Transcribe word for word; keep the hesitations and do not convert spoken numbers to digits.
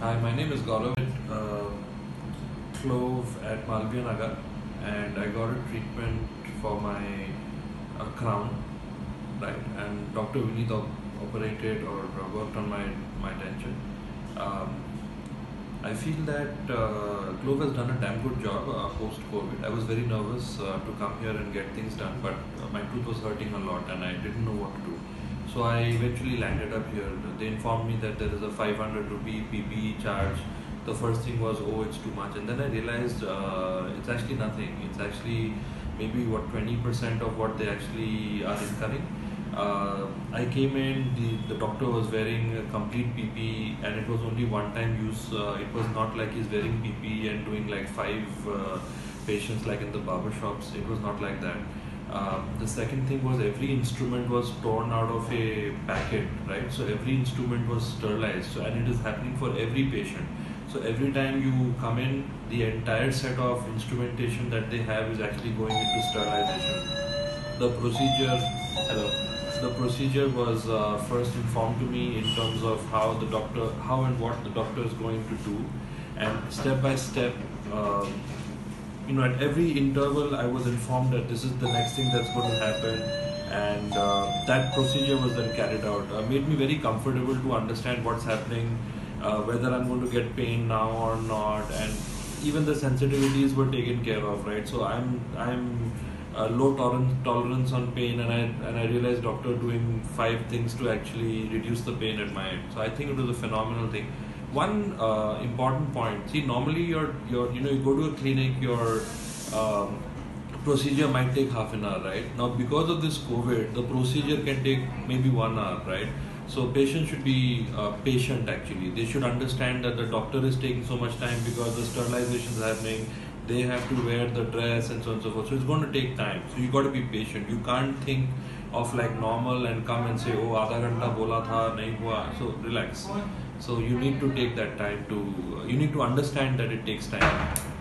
Hi, my name is Gaurav. Uh, Clove at Malviya Nagar, and I got a treatment for my uh, crown, right? And Doctor Vineet op- operated or uh, worked on my my tension. Um, I feel that uh, Clove has done a damn good job uh, post COVID. I was very nervous uh, to come here and get things done, but uh, my tooth was hurting a lot, and I didn't know what to do. So I eventually landed up here. They informed me that there is a five hundred rupee P P E charge. The first thing was, oh, it's too much, and then I realized uh, it's actually nothing. It's actually maybe what twenty percent of what they actually are incurring. Uh, I came in, the, the doctor was wearing a complete P P E, and it was only one time use. Uh, it was not like he's wearing P P E and doing like five uh, patients like in the barber shops. It was not like that. Um, the second thing was every instrument was torn out of a packet, right? So every instrument was sterilized, so, and it is happening for every patient. So every time you come in, the entire set of instrumentation that they have is actually going into sterilization. The procedure, hello, the procedure was uh, first informed to me in terms of how the doctor, how and what the doctor is going to do, and step by step. Um, you know, at every interval I was informed that this is the next thing that's going to happen, and uh, that procedure was then carried out. Uh, made me very comfortable to understand what's happening, uh, whether I'm going to get pain now or not, and even the sensitivities were taken care of, right? So I'm I'm uh, low tolerance tolerance on pain, and I and I realized doctor doing five things to actually reduce the pain at my end. So I think it was a phenomenal thing. One uh, important point. See, normally your your you know you go to a clinic, your um, procedure might take half an hour, right? Now because of this COVID, the procedure can take maybe one hour, right? So patients should be uh, patient. Actually, they should understand that the doctor is taking so much time because the sterilization is happening. They have to wear the dress and so on and so forth. So it's going to take time. So you got to be patient. You can't think of like normal and come and say, oh, आधा घंटा बोला था नहीं हुआ. So relax. So you need to take that time to, you need to understand that it takes time.